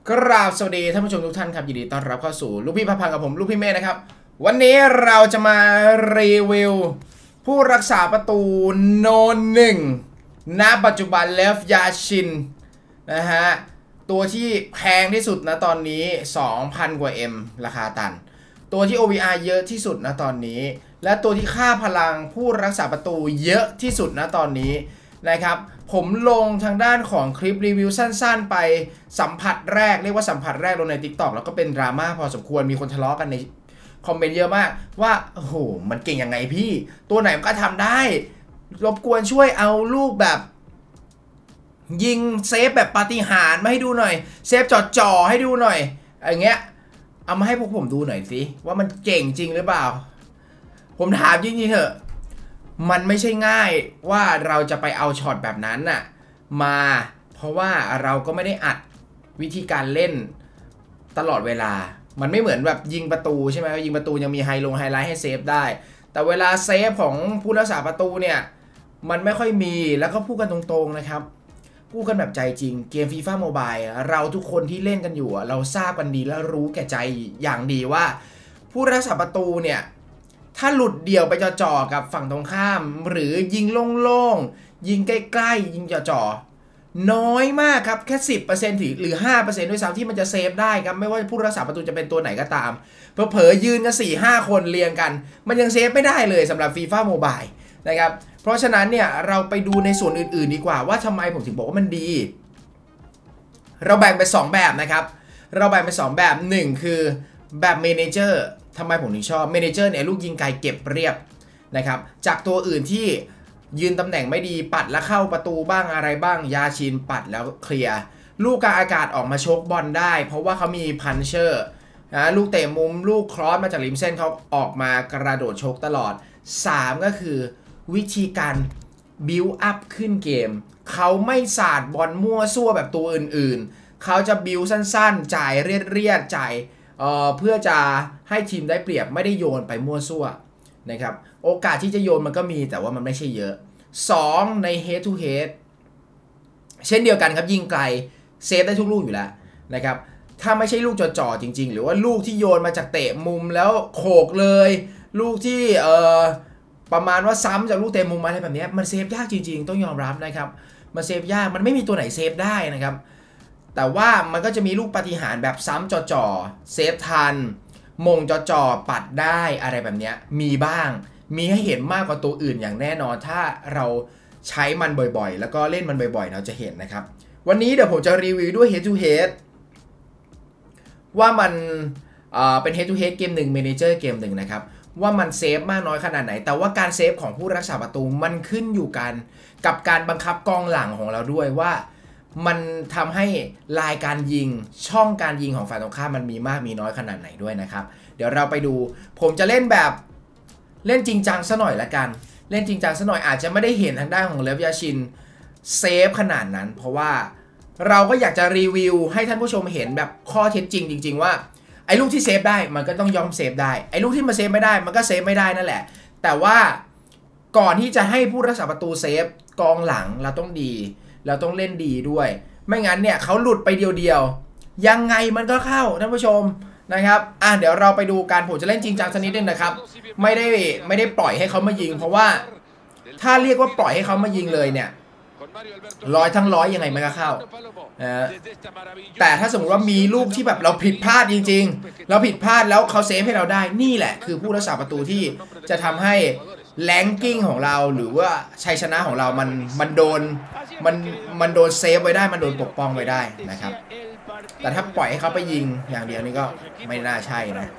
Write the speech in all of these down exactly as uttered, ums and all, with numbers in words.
กราบสวัสดีท่านผู้ชมทุกท่านครับยินดีต้อนรับเข้าสู่ลูกพี่พะพังกับผมลูกพี่เมฆนะครับวันนี้เราจะมารีวิวผู้รักษาประตูโนนหนึ่งณปัจจุบันเลฟยาชินนะฮะตัวที่แพงที่สุดนะตอนนี้ สองพัน กว่า M ราคาตันตัวที่ โอ วี อาร์ เยอะที่สุดนะตอนนี้และตัวที่ค่าพลังผู้รักษาประตูเยอะที่สุดนะตอนนี้นะครับผมลงทางด้านของคลิปรีวิวสั้นๆไปสัมผัสแรกเรียกว่าสัมผัสแรกลงใน TikTok แล้วก็เป็นดราม่าพอสมควรมีคนทะเลาะกันในคอมเมนต์เยอะมากว่าโอ้โหมันเก่งยังไงพี่ตัวไหนมันก็ทำได้รบกวนช่วยเอาลูกแบบยิงเซฟแบบปาฏิหาริย์มาให้ดูหน่อยเซฟจ่อๆให้ดูหน่อยอย่างเงี้ยเอามาให้พวกผมดูหน่อยสิว่ามันเก่งจริงหรือเปล่าผมถามจริงๆเถอะมันไม่ใช่ง่ายว่าเราจะไปเอาช็อตแบบนั้นน่ะมาเพราะว่าเราก็ไม่ได้อัดวิธีการเล่นตลอดเวลามันไม่เหมือนแบบยิงประตูใช่ไหมยิงประตูยังมีไฮลงไฮไลท์ให้เซฟได้แต่เวลาเซฟของผู้รักษาประตูเนี่ยมันไม่ค่อยมีแล้วก็พูดกันตรงๆนะครับพูดกันแบบใจจริงเกม FIFA Mobile เราทุกคนที่เล่นกันอยู่เราทราบกันดีและรู้แก่ใจอย่างดีว่าผู้รักษาประตูเนี่ยถ้าหลุดเดี่ยวไปจ่อๆกับฝั่งตรงข้ามหรือยิงโล่งๆยิงใกล้ๆยิงจ่อๆน้อยมากครับแค่ สิบเปอร์เซ็นต์ ถึงหรือ ห้าเปอร์เซ็นต์ ด้วยซ้ำที่มันจะเซฟได้ครับไม่ว่าผู้รักษาประตูจะเป็นตัวไหนก็ตามเผลอๆยืนกัน สี่ห้า คนเรียงกันมันยังเซฟไม่ได้เลยสำหรับ FIFA Mobile นะครับเพราะฉะนั้นเนี่ยเราไปดูในส่วนอื่นๆดีกว่าว่าทำไมผมถึงบอกว่ามันดีเราแบ่งเป็นสองแบบนะครับเราแบ่งเป็นสองแบบหนึ่งคือแบบเมเนเจอร์ทำไมผมถึงชอบเมเนเจอร์เนี่ยลูกยิงไกลเก็บเรียบนะครับจากตัวอื่นที่ยืนตำแหน่งไม่ดีปัดแล้วเข้าประตูบ้างอะไรบ้างยาชินปัดแล้วเคลียร์ลูกกลางอากาศออกมาชกบอลได้เพราะว่าเขามีพันเชอร์นะลูกเตะมุมลูกครอสมาจากริมเส้นเขาออกมากระโดดชกตลอดสามก็คือวิธีการบิวอัพขึ้นเกมเขาไม่สาดบอลมั่วซั่วแบบตัวอื่นๆเขาจะบิวสั้นๆจ่ายเรียดๆจ่ายเอ่อเพื่อจะให้ทีมได้เปรียบไม่ได้โยนไปมั่วซั่วนะครับโอกาสที่จะโยนมันก็มีแต่ว่ามันไม่ใช่เยอะสองใน head to head เช่นเดียวกันครับยิงไกลเซฟได้ทุกลูกอยู่แล้วนะครับถ้าไม่ใช่ลูกจ่อๆจริงๆหรือว่าลูกที่โยนมาจากเตะมุมแล้วโขกเลยลูกที่เอ่อประมาณว่าซ้ำจากลูกเตะมุมอะไรแบบนี้มันเซฟยากจริงๆต้องยอมรับนะครับมันเซฟยากมันไม่มีตัวไหนเซฟได้นะครับแต่ว่ามันก็จะมีลูกปาฏิหาริย์แบบซ้ำจ่อๆเซฟทันมงจ่อๆปัดได้อะไรแบบนี้มีบ้างมีให้เห็นมากกว่าตัวอื่นอย่างแน่นอนถ้าเราใช้มันบ่อยๆแล้วก็เล่นมันบ่อยๆเราจะเห็นนะครับวันนี้เดี๋ยวผมจะรีวิวด้วย head to head ว่ามันเอ่อเป็น head to head เกมหนึ่ง manager เกมหนึ่งนะครับว่ามันเซฟมากน้อยขนาดไหนแต่ว่าการเซฟของผู้รักษาประตูมันขึ้นอยู่กันกับการบังคับกองหลังของเราด้วยว่ามันทำให้ลายการยิงช่องการยิงของฝ่ายตรงข้ามมันมีมากมีน้อยขนาดไหนด้วยนะครับเดี๋ยวเราไปดูผมจะเล่นแบบเล่นจริงจังซะหน่อยละกันเล่นจริงจังซะหน่อยอาจจะไม่ได้เห็นทางด้านของเลฟยาชินเซฟขนาดนั้นเพราะว่าเราก็อยากจะรีวิวให้ท่านผู้ชมเห็นแบบข้อเท็จจริงจริงๆว่าไอ้ลูกที่เซฟได้มันก็ต้องยอมเซฟได้ไอ้ลูกที่มันเซฟไม่ได้มันก็เซฟไม่ได้นั่นแหละแต่ว่าก่อนที่จะให้ผู้รักษาประตูเซฟกองหลังเราต้องดีเราต้องเล่นดีด้วยไม่งั้นเนี่ยเขาหลุดไปเดียวๆยังไงมันก็เข้าท่านผู้ชมนะครับอ่ะเดี๋ยวเราไปดูการผมจะเล่นจริงจังสักนิดนึงนะครับไม่ได้ไม่ได้ปล่อยให้เขามายิงเพราะว่าถ้าเรียกว่าปล่อยให้เขามายิงเลยเนี่ยร้อยทั้งร้อยยังไงมันก็เข้านะแต่ถ้าสมมติว่ามีลูกที่แบบเราผิดพลาดจริงๆเราผิดพลาดแล้วเขาเซฟให้เราได้นี่แหละคือผู้รักษาประตูที่จะทำให้แรงกิ้งของเราหรือว่าชัยชนะของเรามันมันโดนมันมันโดนเซฟไว้ได้มันโดนปกป้องไว้ได้นะครับแต่ถ้าปล่อยให้เขาไปยิงอย่างเดียวนี่ก็ไม่น่าใช่นะ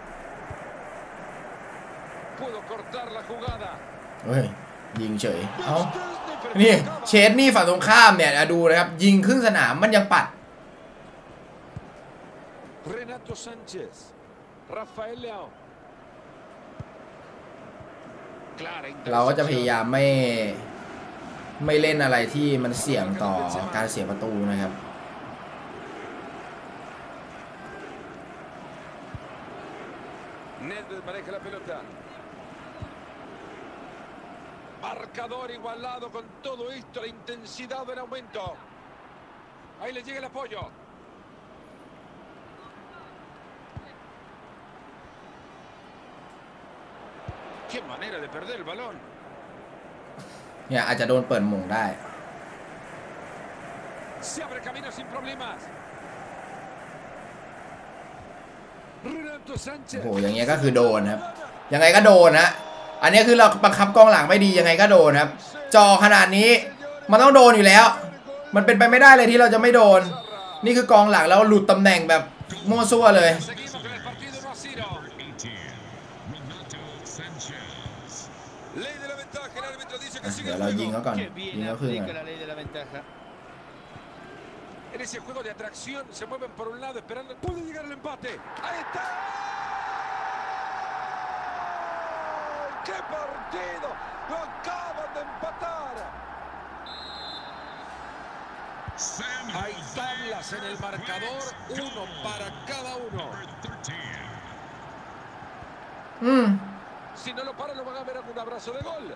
เฮ้ยยิงเฉยเอ้านี่เชดนี่ฝั่งตรงข้ามเนี่ยดูนะครับยิงครึ่งสนามมันยังปัดเราก็จะพยายามไม่ไม่เล่นอะไรที่มันเสี่ยงต่อการเสียประตูนะครับ Marcador igualado con todo esto, la intensidad del aumento. Ahí le llega el apoyo. Qué manera de perder el balón. เนี่ยอาจจะโดนเปิดหม่งได้ Se abre camino sin problemas. Renato โอ้ Sánchez. โหอย่างเงี้ยก็คือโดนครับยังไงก็โดนนะอันนี้คือเราบังคับกองหลังไม่ดียังไงก็โดนครับจอขนาดนี้มันต้องโดนอยู่แล้ว มันเป็นไปไม่ได้เลยที่เราจะไม่โดนนี่คือกองหลังแล้วหลุดตำแหน่งแบบมั่วซั่วเลย Seguimos con el partido uno a cero. Ley de la ventaja. El árbitro dice que sigue เดี๋ยว el เรายิง juego. เขาก่อน Qué ยิง bien เขาครึ่ง aplica ก่อน la ley de la ventaja. En ese juego de atracción se mueven por un lado esperando. Puede llegar el empate. Ahí está. ¡Qué partido! Lo acaban de empatar. Hay tablas en el marcador, uno para cada uno. อืม Si no lo paran, lo van a ver con un abrazo de gol.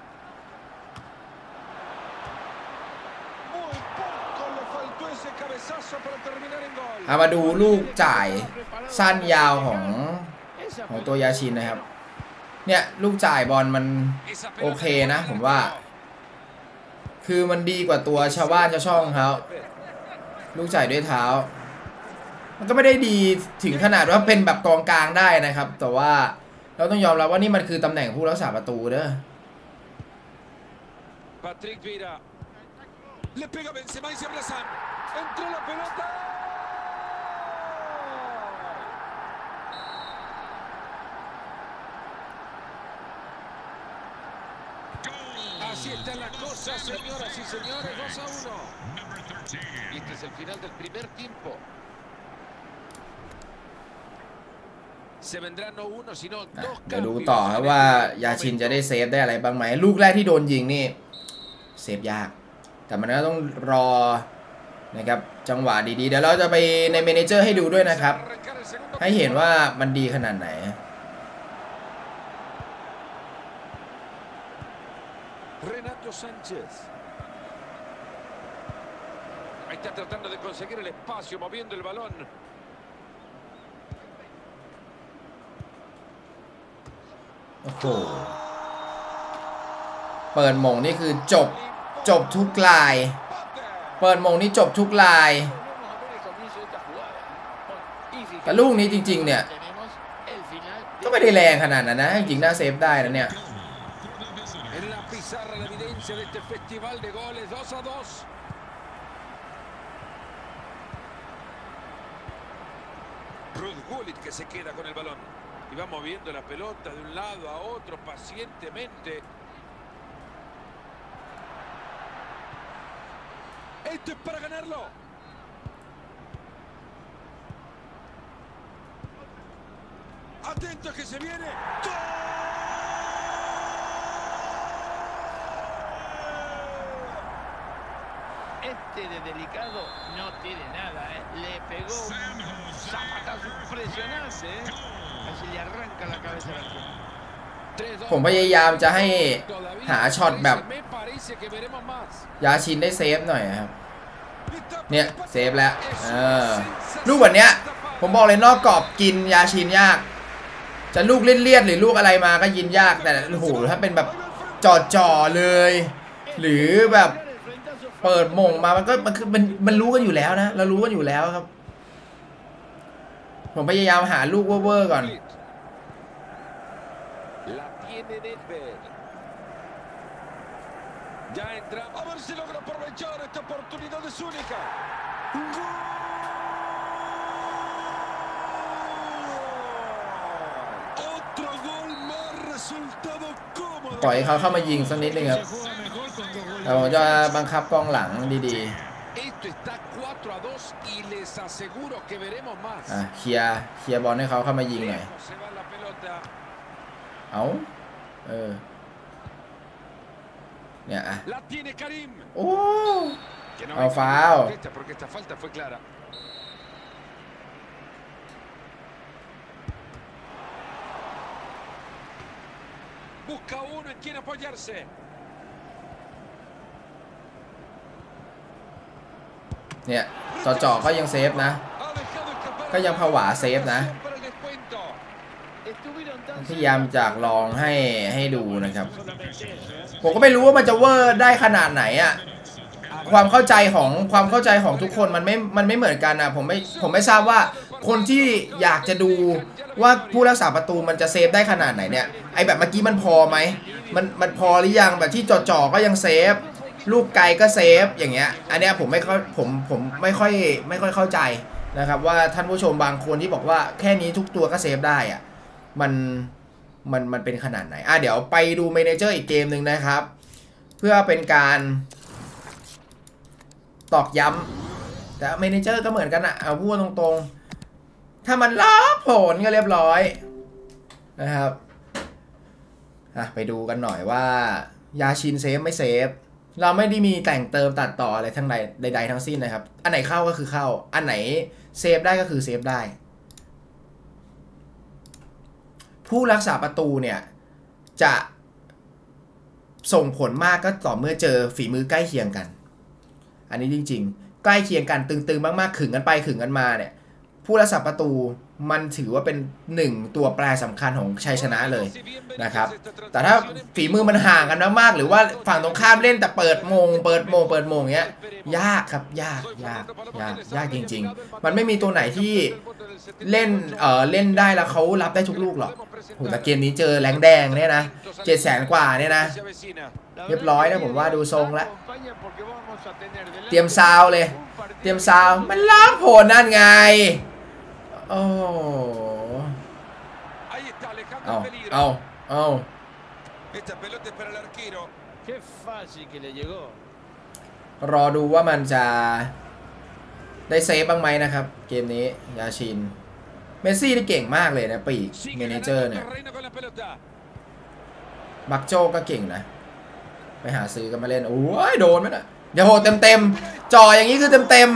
Muy poco le faltó ese cabezazo para terminar en gol. เอามาดูลูกจ่ายสั้นยาวของของตัวยาชินนะครับเนี่ยลูกจ่ายบอลมันโอเคนะผมว่าคือมันดีกว่าตัวชาวบ้านชาวช่องเขาลูกจ่ายด้วยเท้ามันก็ไม่ได้ดีถึงขนาดว่าเป็นแบบกองกลางได้นะครับแต่ว่าเราต้องยอมรับว่านี่มันคือตำแหน่งผู้รักษาประตูเด้อ Patrick Vieira. Le pega Benzema y se abrazan. Entró la pelota. Así está la cosa, señoras y señores, dos a uno. Y este es el final del primer tiempo. Se vendrán no uno, sino อ่ะ dos เดี๋ยวดู cambios. ต่อครับว่ายาชินจะได้เซฟได้อะไรบ้างไหมลูกแรกที่โดนยิงนี่เซฟยากแต่มันก็ต้องรอนะครับจังหวะดีๆเดี๋ยวเราจะไปในเมเนเจอร์ให้ดูด้วยนะครับ Arrancar el segundo ให้เห็นว่ามันดีขนาดไหน Renato Sánchez. Ahí está tratando de conseguir el espacio, moviendo el balón. โอ้โหเปิดหม่งนี่คือจบจบทุกลายเปิดหม่งนี่จบทุกลายแต่ลูกนี้จริงๆเนี่ยก็ไม่ได้แรงขนาดนั้นนะจริงๆน่าเซฟได้นะเนี่ย En la pizarra la evidencia de este festival de goles, dos a dos. Ruud Gullit que se queda con el balón. Y va moviendo la pelota de un lado a otro pacientemente. Esto es para ganarlo. Atento que se viene. ¡Gol! Este de delicado no tiene nada, ¿eh? Le pegó un zapatazo impresionante, ¿eh? Así le arranca la cabeza al arquero. ผมพยายามจะให้หาช็อตแบบ Me parece que veremos más. ยาชินได้เซฟหน่อยครับเนี่ยเซฟแล้วเออลูกแบบเนี้ยผมบอกเลยนอกกรอบกินยาชินยากจะลูกเลี่ยนๆหรือลูกอะไรมาก็ยินยากแต่โอ้โหถ้าเป็นแบบจ่อๆเลย หรือแบบเปิดหม่งมามันก็มันคือมันมันรู้กันอยู่แล้วนะเรารู้กันอยู่แล้วครับผมพยายามหาลูกเวอร์ๆก่อน La tiene Nedved. Ya entra. A ver si logra aprovechar esta oportunidad, es única. ¡Gol! Otro gol más, resultado cómodo. ปล่อยให้เขาเข้ามายิงสักนิดนึงครับแต่ผมจะบังคับกองหลังดี Esto está cuatro a dos y les aseguro que veremos más. ๆอ่ะเคลียร์เคลียร์บอลให้เขาเข้ามายิงหน่อย Lejos se va la pelota. เอาเออเนี่ยอ่ะ La tiene Karim. โอ้ Que no Au hay foul. protesta porque esta falta fue clara. Busca uno en quien apoyarse. เนี่ยจ่อๆก็ยังเซฟนะ Ha dejado escapar ก็ยังผวาเซฟนะ para el descuento. Estuvieron tan พยายามจากลองให้ให้ดูนะครับผมก็ไม่รู้ว่ามันจะเวอร์ได้ขนาดไหนอะความเข้าใจของความเข้าใจของทุกคนมันไม่มันไม่เหมือนกันนะผมไม่ผมไม่ทราบว่าคนที่อยากจะดูว่าผู้รักษาประตูมันจะเซฟได้ขนาดไหนเนี่ยไอแบบเมื่อกี้มันพอไหมมันมันพอหรือยังแบบที่จ่อๆก็ยังเซฟลูกไกลก็เซฟอย่างเงี้ยอันเนี้ยผมไม่ค่อยผมผมไม่ค่อยไม่ค่อยเข้าใจนะครับว่าท่านผู้ชมบางคนที่บอกว่าแค่นี้ทุกตัวก็เซฟได้อะมันมันมันเป็นขนาดไหนอ่ะเดี๋ยวไปดูเมเนเจอร์อีกเกมหนึ่งนะครับเพื่อเป็นการตอกย้ำแต่เมเนเจอร์ก็เหมือนกันอะเอาพูดตรงๆถ้ามันล็อกผลก็เรียบร้อยนะครับอ่ะไปดูกันหน่อยว่ายาชินเซฟไม่เซฟเราไม่ได้มีแต่งเติมตัดต่ออะไรทั้งใดใดๆทั้งสิ้นนะครับอันไหนเข้าก็คือเข้าอันไหนเซฟได้ก็คือเซฟได้ผู้รักษาประตูเนี่ยจะส่งผลมากก็ต่อเมื่อเจอฝีมือใกล้เคียงกันอันนี้จริงๆใกล้เคียงกันตึงๆมากๆขึงกันไปขึงกันมาเนี่ยผู้รักษาประตูมันถือว่าเป็นหนึ่งตัวแปรสำคัญของชัยชนะเลยนะครับแต่ถ้าฝีมือมันห่างกันมากๆหรือว่าฝั่งตรงข้ามเล่นแต่เปิดโมงเปิดโมงเปิดโมงเงี้ยยากครับยากยากยากยากจริงๆมันไม่มีตัวไหนที่เล่นเอ่อเล่นได้แล้วเขารับได้ทุกลูกหรอกโหแต่เกมนี้เจอแรงแดงเนี่ยนะเจ็ดแสนกว่าเนี่ยนะเรียบร้อยนะผมว่าดูทรงแล้วเตรียมซาวเลยเตรียมซาวมันล้างผลนั่นไงโอ้เอาเอาเอารอดูว่ามันจะได้เซฟบ้างไหมนะครับเกมนี้ยาชินเมสซี่ที่เก่งมากเลยนะปีกเมเนเจอร์เนี่ยบักโจก็เก่งนะไปหาซื้อกันมาเล่นโอ้ยโดนไหมน่ะเดี๋ยวโหเต็มเต็มจ่ออย่างนี้คือเต็มเต็ม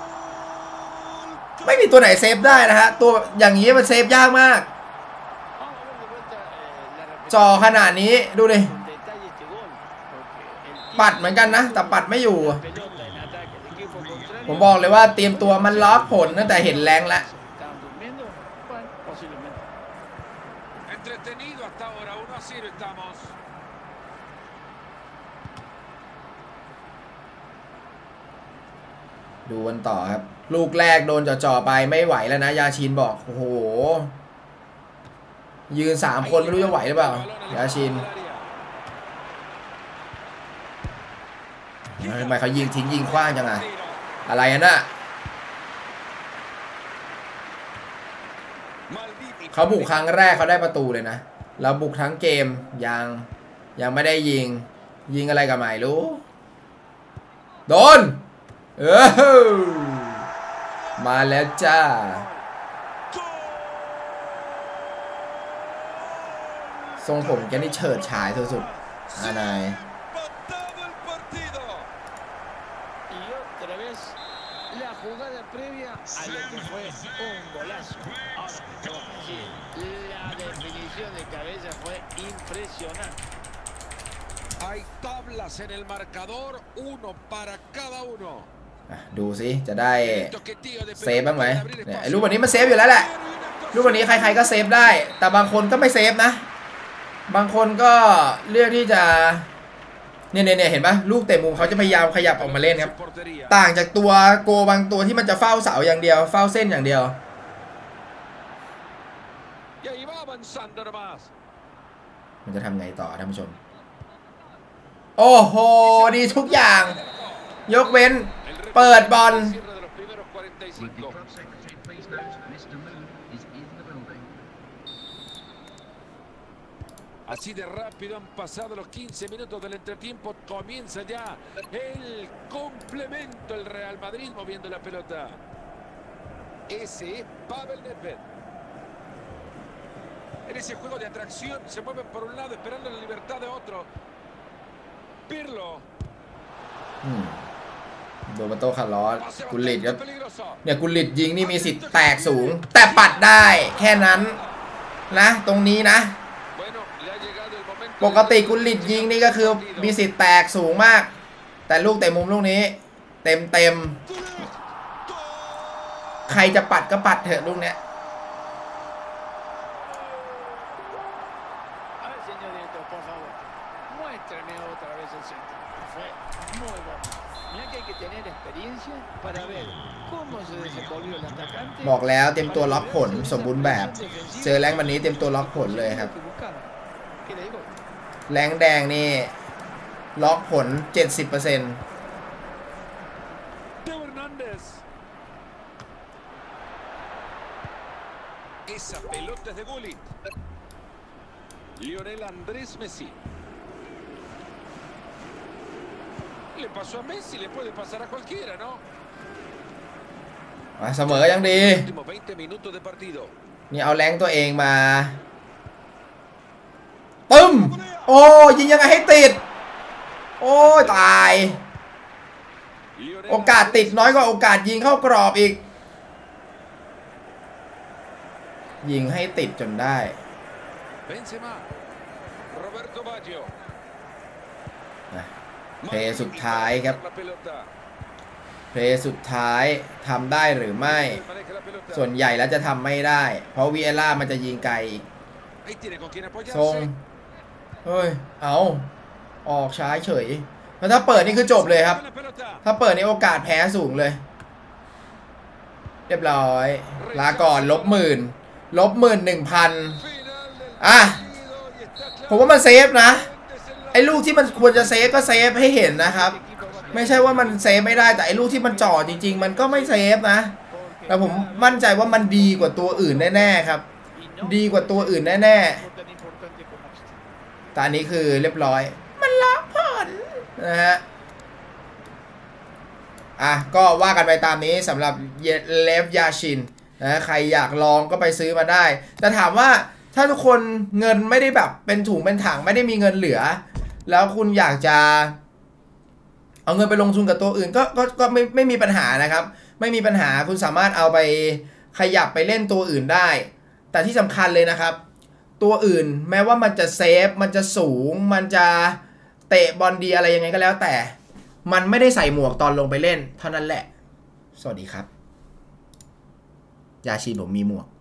ไม่มีตัวไหนเซฟได้นะฮะตัวอย่างนี้มันเซฟยากมากจ่อขนาดนี้ดูดิปัดเหมือนกันนะแต่ปัดไม่อยู่ผมบอกเลยว่าเตรียมตัวมันล็อกผลตั้งแต่เห็นแรงแล้วดูกันต่อครับลูกแรกโดนจ่อๆไปไม่ไหวแล้วนะยาชินบอกโอ้โหยืนสามคนไม่รู้จะไหวหรือเปล่ายาชินทำไมเขายิงทิ้งยิงขว้างจังอะอะไรน่ะเขาบุกครั้งแรกเขาได้ประตูเลยนะเราบุกทั้งเกมยังยังไม่ได้ยิงยิงอะไรกับไม่รู้โดนเออมาแล้วจ้าทรงผมแกนี่เฉิดฉายสุดๆอะไร Hay tablas en el marcador, uno para cada uno. ดูสิจะได้เซฟบ้างไหมเนี่ยลูกแบบนี้มันเซฟอยู่แล้วแหละลูกแบบนี้ใครๆก็เซฟได้แต่บางคนก็ไม่เซฟนะบางคนก็เลือกที่จะเนี่ยเนี่ยเห็นปะลูกเตะมุมเขาจะพยายามขยับออกมาเล่นครับต่างจากตัวโกบางตัวที่มันจะเฝ้าเสาอย่างเดียวเฝ้าเส้นอย่างเดียวมันจะทำไงต่อท่านผู้ชมโอ้โหดีทุกอย่างยกเว้นเปิดบอล Así de rápido han pasado los quince minutos del entretiempo. Comienza ya el complemento. El Real Madrid moviendo la pelota. Ese es Pavel Nedved. En ese juego de atracción se mueven por un lado esperando la libertad de otro. Pirlo. โรเบร์โตคาร์ลอสกุลิตครับเนี่ยกุลิตยิงนี่มีสิทธิ์แตกสูงแต่ปัดได้แค่นั้นนะตรงนี้นะปกติกุลิตยิงนี่ก็คือมีสิทธิ์แตกสูงมากแต่ลูกเตะมุมลูกนี้เต็มเต็มใครจะปัดก็ปัดเถอะลูกเนี้ยบอกแล้วเตรียมตัวล็อกผลสมบูรณ์แบบ เจอแรงวันนี้เตรียมตัวล็อกผลเลยครับแรงแดงนี่ล็อกผล เจ็ดสิบเปอร์เซ็นต์ Esa pelota es de Gullit. Lionel Andrés Messi. Le pasó a Messi, le puede pasar a cualquiera, ¿no? เสมอยังดี Últimos veinte minutos de partido. นี่เอาแรงตัวเองมาปึ้มโอ้ยิงยังไงให้ติดโอ้ยตายโอกาสติดน้อยกว่าโอกาสยิงเข้ากรอบอีกยิงให้ติดจนได้ Benzema. Roberto Baggio. เพลย์สุดท้ายครับเพลย์สุดท้ายทำได้หรือไม่ส่วนใหญ่แล้วจะทำไม่ได้เพราะวีเอล่ามันจะยิงไกลอีกทรงเฮ้ยเอาออกช้าเฉยแล้วถ้าเปิดนี่คือจบเลยครับถ้าเปิดนี่โอกาสแพ้สูงเลยเรียบร้อยลาก่อนลบหมื่นลบหมื่นหนึ่งพันอ่ะผมว่ามันเซฟนะไอ้ลูกที่มันควรจะเซฟก็เซฟให้เห็นนะครับไม่ใช่ว่ามันเซฟไม่ได้แต่ไอ้ลูกที่มันจ่อจริงๆมันก็ไม่เซฟนะแต่ผมมั่นใจว่ามันดีกว่าตัวอื่นแน่ๆครับดีกว่าตัวอื่นแน่ๆแต่อันนี้คือเรียบร้อยมันล็อกผลนะฮะอ่ะก็ว่ากันไปตามนี้สำหรับเลฟยาชินนะใครอยากลองก็ไปซื้อมาได้แต่ถามว่าถ้าทุกคนเงินไม่ได้แบบเป็นถุงเป็นถังไม่ได้มีเงินเหลือแล้วคุณอยากจะเอาเงินไปลงทุนกับตัวอื่นก็ก็ก็ไม่ไม่มีปัญหานะครับไม่มีปัญหาคุณสามารถเอาไปขยับไปเล่นตัวอื่นได้แต่ที่สำคัญเลยนะครับตัวอื่นแม้ว่ามันจะเซฟมันจะสูงมันจะเตะบอลดีอะไรยังไงก็แล้วแต่มันไม่ได้ใส่หมวกตอนลงไปเล่นเท่านั้นแหละสวัสดีครับยาชีผมมีหมวก